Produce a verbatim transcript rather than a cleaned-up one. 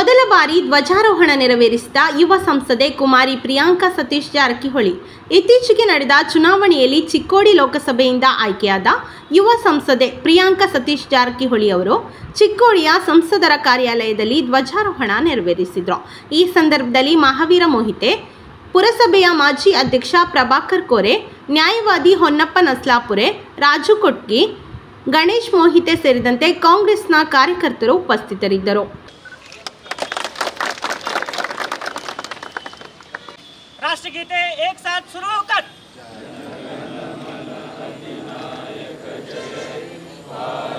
ಮೊದಲ ಬಾರಿ ಧ್ವಜಾರೋಹಣ ನೆರವೇರಿಸಿದ ಯುವ ಸಂಸದೆ ಕುಮಾರಿ ಪ್ರಿಯಾಂಕಾ ಸತೀಶ್ ಜಾರಕಿಹೊಳಿ ಇತ್ತೀಚೆಗೆ ನಡೆದ ಚುನಾವಣೆಯಲ್ಲಿ ಚಿಕ್ಕೋಡಿ ಲೋಕಸಭೆಯಿಂದ ಆಯ್ಕೆಯಾದ ಯುವ ಸಂಸದೆ ಪ್ರಿಯಾಂಕಾ ಸತೀಶ್ ಜಾರಕಿಹೊಳಿ ಅವರು ಚಿಕ್ಕೋಡಿಯ ಸಂಸದರ ಕಾರ್ಯಾಲಯದಲ್ಲಿ ಧ್ವಜಾರೋಹಣ ನೆರವೇರಿಸಿದರು। ಈ ಸಂದರ್ಭದಲ್ಲಿ ಮಹಾವೀರ ಮೋಹಿತೆ, ಪುರಸಭೆಯ ಮಾಜಿ ಅಧ್ಯಕ್ಷ ಪ್ರಭಾಕರ್ ಕೋರೆ, ನ್ಯಾಯವಾದಿ ಹೊನ್ನಪ್ಪ ನಸ್ಲಾಪುರೆ, ರಾಜು ಕೊಟ್ಗಿ, ಗಣೇಶ್ ಮೋಹಿತೆ ಸೇರಿದಂತೆ ಕಾಂಗ್ರೆಸ್ನ ಕಾರ್ಯಕರ್ತರು ಉಪಸ್ಥಿತರಿದ್ದರು। राष्ट्रगीते एक साथ शुरू कर।